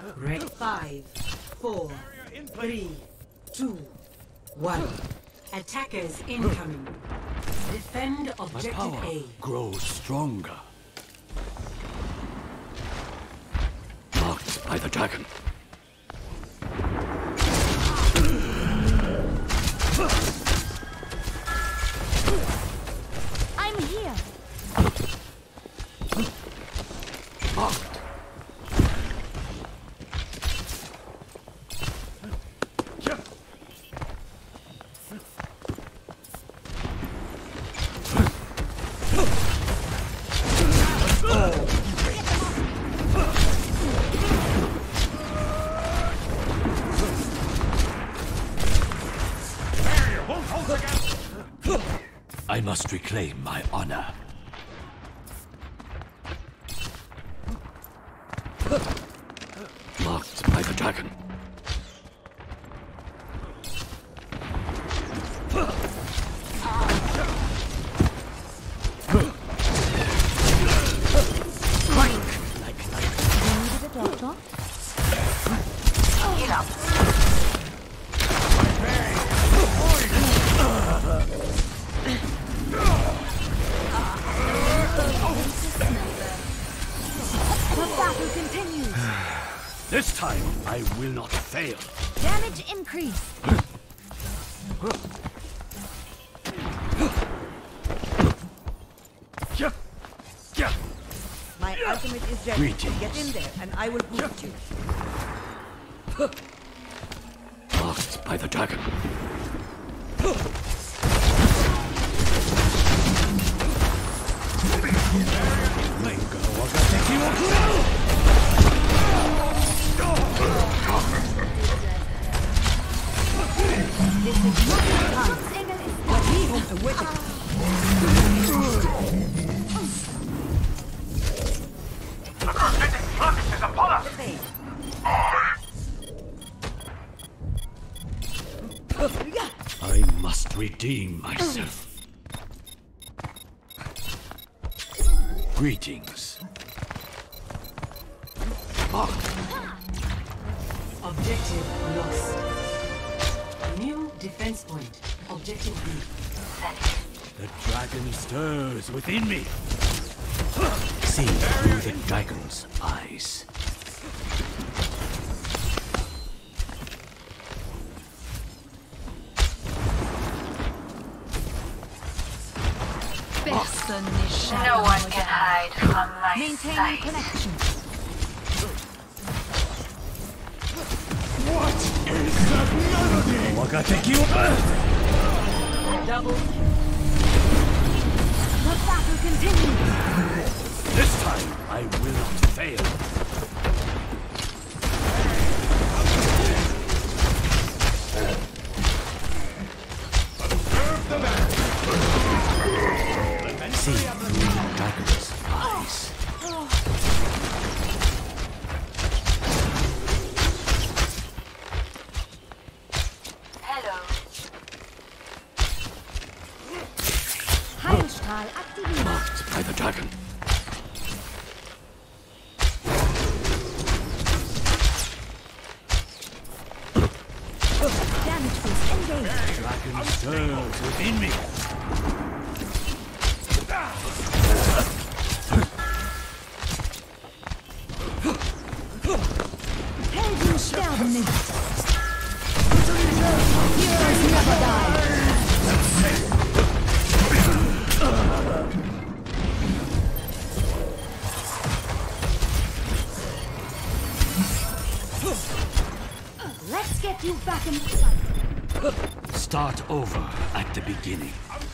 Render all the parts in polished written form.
Red 5, 4, 3, 2, 1. Attackers incoming. Defend My objective power A. grows stronger. Marked by the dragon. I'm here. Marked. I must reclaim my honor. Marked by the dragon. Needed a doctor? Heal up. The battle continues. This time, I will not fail. Damage increase. My ultimate is ready. Greetings. Get in there, and I will boost you. Marked by the dragon. This is not the time. But he whom awaited. I must redeem myself. Greetings. Marked. Objective lost. New defense point. Objective B. The dragon stirs within me. See through the dragon's eyes. No one can hide from my Maintaining sight. connection. Double. The battle continues. This time, I will not fail. See through the dragon's eyes. Hello. Heilstrahl aktiviert. Marked by the dragon. Damage boost engaged. Dragon stirs within me. Helden sterben nicht. Heroes never die. Let's get you back in fight. Start over at the beginning.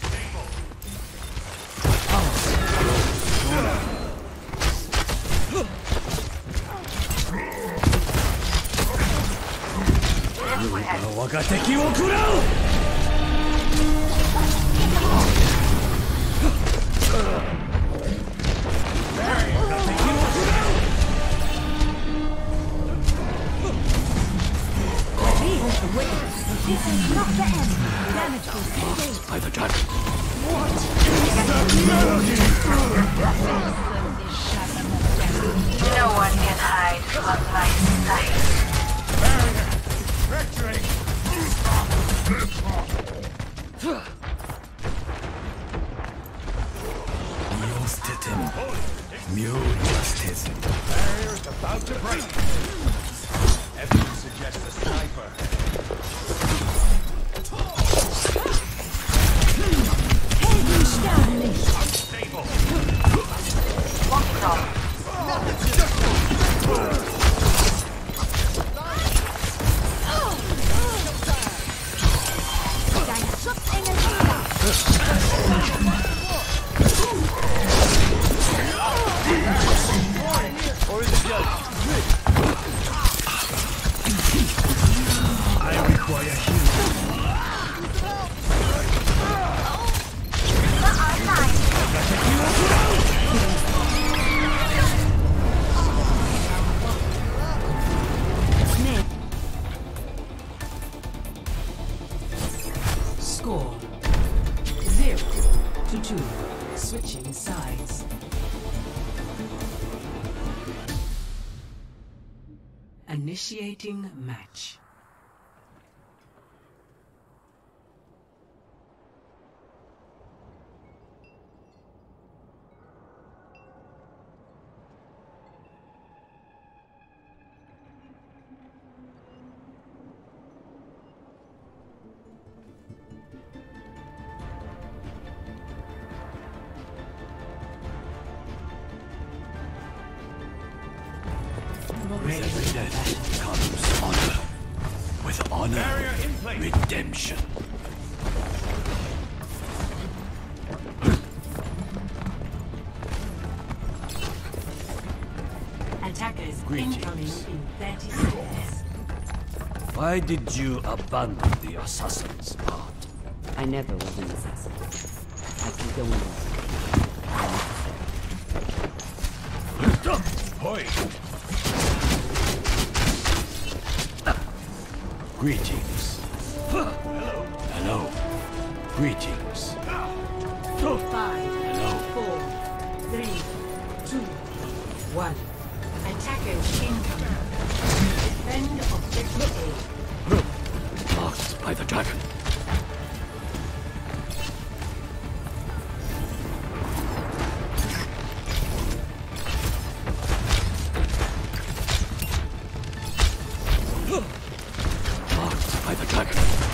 This is not the end. Damage boost engaged. By the dragon. No one can hide from my sight. Evidence suggests a sniper. Unstable. Walking off. Dein Schutzengelfehler. Or is it just I require healing. Score 0-2. Switching sides. Initiating match. With every death comes honor. With honor, redemption. Attackers Greetings. incoming in 30 seconds. Why did you abandon the assassin's part? I never was an assassin. I condone this. Hoi! Greetings. Hello. Hello. Greetings. 5, Hello. 4, 3, 2, 1. Attackers incoming. Defend objective A. Marked by the dragon. Marked by the dragon.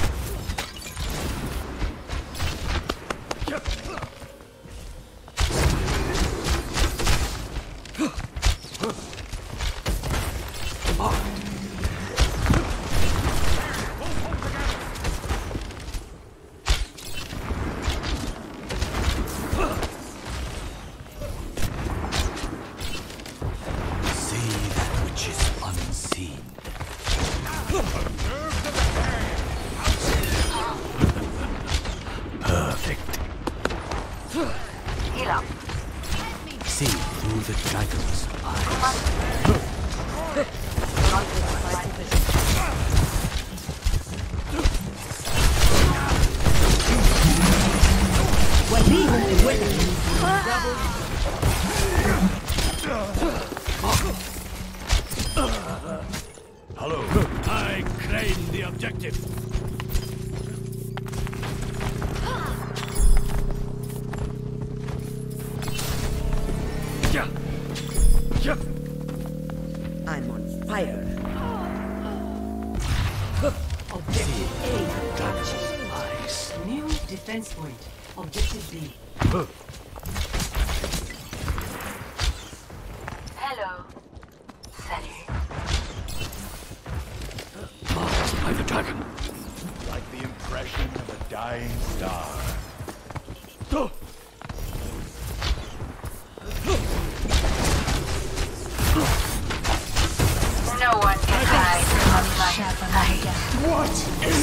See that which is unseen. Perfect. Heal up. See through the dragon's eyes. Hello. I claim the objective. Yeah. Yeah. I'm on fire. Objective A captured. Eyes. New defense point. Objective B. Hello. Salut. Marked by the dragon. Like the impression of a dying star. No one can hide from my light.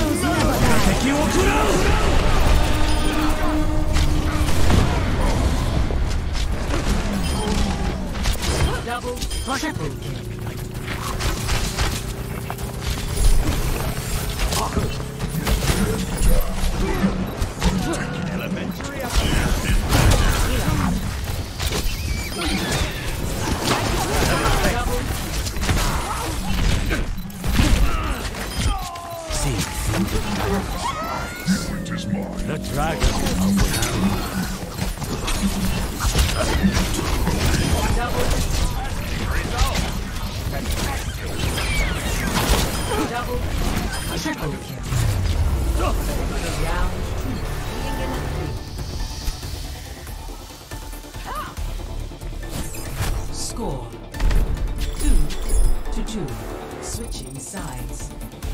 Double, triple kill. See through the dragon's eyes. The dragon of hell. Triple kill. Round 2. Score 2-2. Switching sides.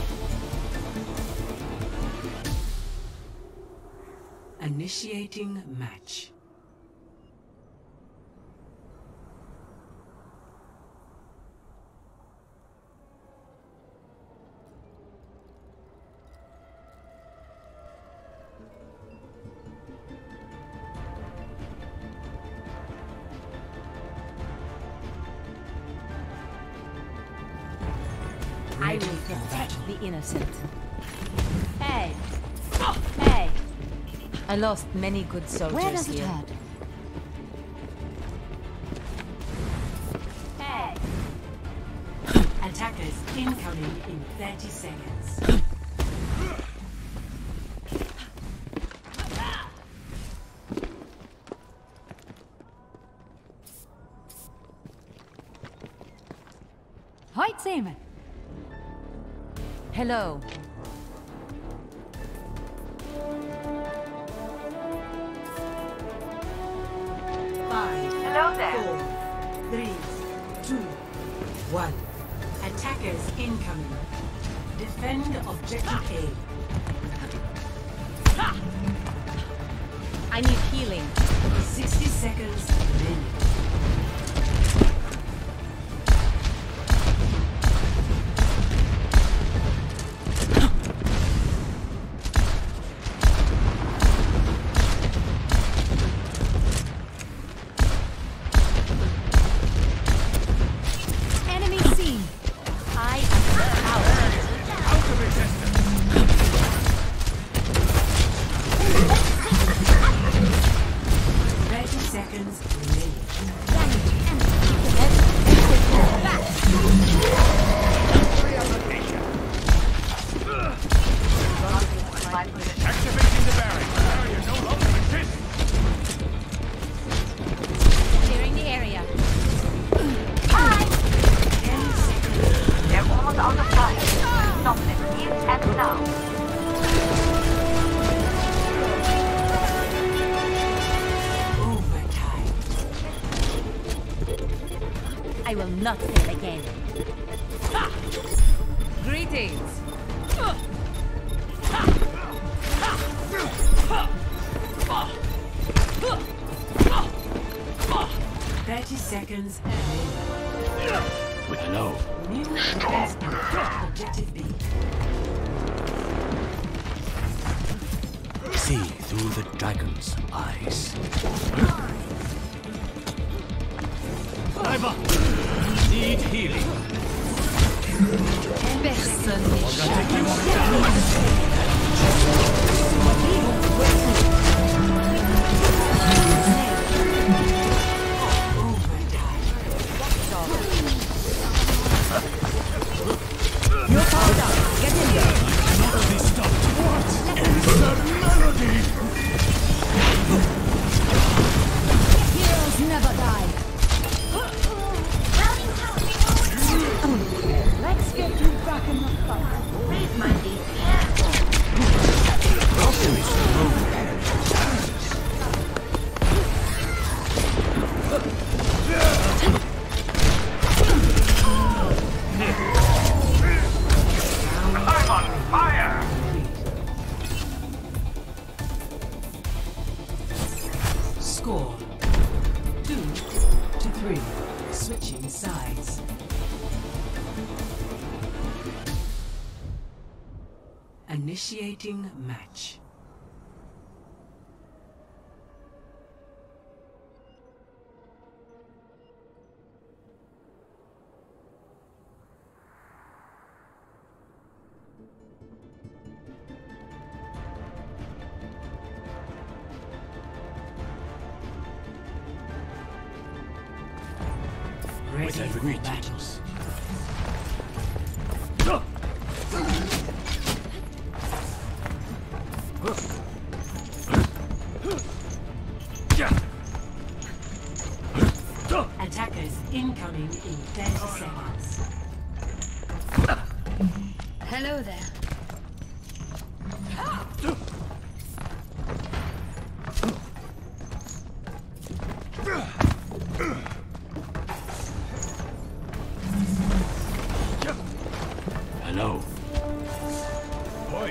Initiating match. I will protect the innocent. Hey! Hey! I lost many good soldiers here. Where does it hurt? Hey! Attackers incoming in 30 seconds. Hoitzim! Hello. Hello there. 4, 3, 2, 1. Attackers incoming. Defend objective A. I need healing. 60 seconds remaining. Enemy seen. I am power. 30 seconds remaining. Activating the barrier. Barrier no longer exists. Clearing the area. They're almost out of time. Stop them here and now. Overtime. I will not fail again. Greetings. 30 seconds remaining. Hello. New defense point. Objective B. See through the dragon's eyes. I'm up. Need healing. Heroes never die. Let's get you back in the fight. Please, my dear. I'm on fire! Score 2-3. Switching sides. Initiating match. Ready for battles. Attackers incoming in 30 seconds. Hello there. Hello. Oi!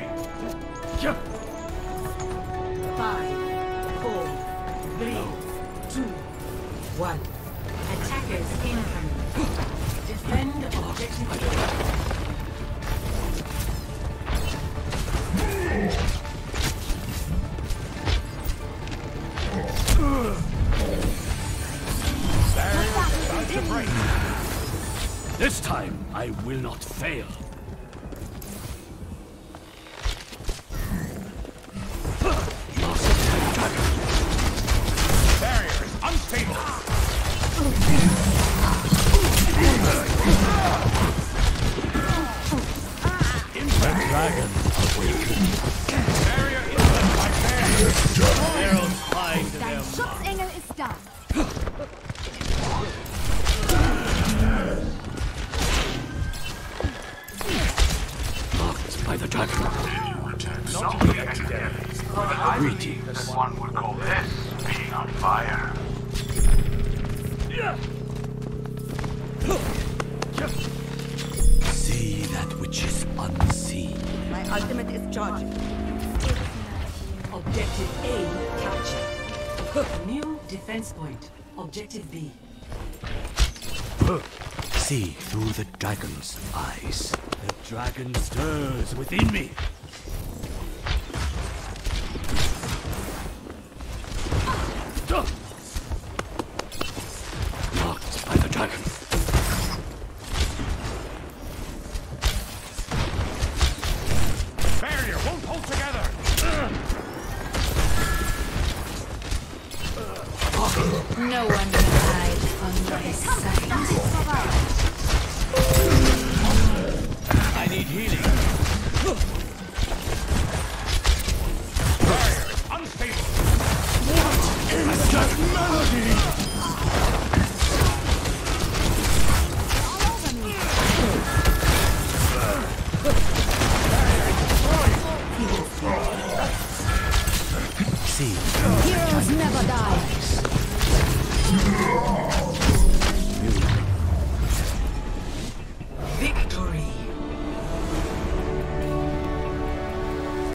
5, 4, 3, 2, 1. Attackers incoming. Defend objective A. About to break. This time, I will not fail. Barrier is unstable. The dragon awakens. Barrier is my barrier. Arrows flying to Dein them. Schutzengel ist da. Blocked by the dragon. Greetings. One would call this being on fire. See that which is unseen. My ultimate is charging. Objective A captured. New defense point. Objective B. See through the dragon's eyes. The dragon stirs within me.